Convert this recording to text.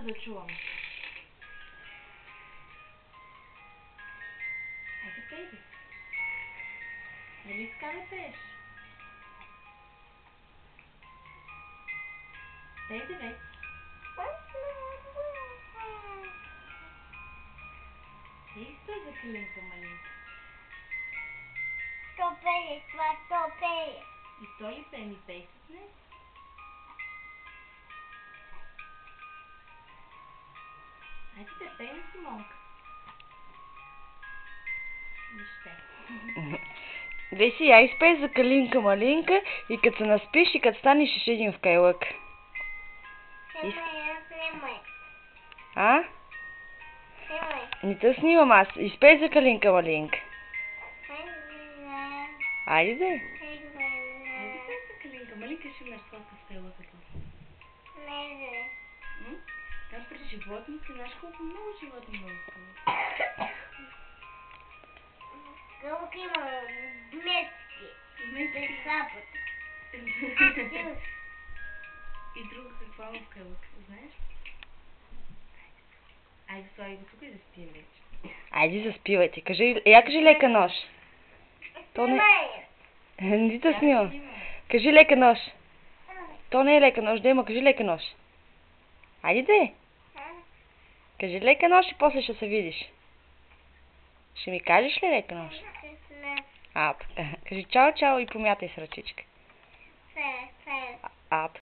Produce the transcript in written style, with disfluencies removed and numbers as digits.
да чувам. Айде, пей бе. Нали така да пееш? Пейде бе. Ей, стой за калинка малинка. То пее, това то пее. И то ли пее? Ми пей с него. Айде те пей на Симонка. Нище. Веси, я изпей за калинка малинка и като се наспиш и като станеш ще един в кайлък. Снимай. А? Снимай. Не те снимам аз. Изпей за калинка малинка. Айде де. Айде пей за калинка малинка, ще имаш сладка в кайлъка. Не. Там при животните, знаеш колко много животни има в кайлъка. Колко има метки. Метки. Сапът. И друго какво има в кайлъка, знаеш? Айде, слагай го тук и да спием вече. Айде заспивайте. Кажи лека нощ. То не... Не те снимам. Кажи лека нощ. То не е лека нощ, да има. Кажи лека нощ. Айде де. Кажи лека нощ и после ще се видиш. Ще ми кажеш ли лека нощ? Така. Кажи чао, чао и помятай с ръчичка. Фе. Така.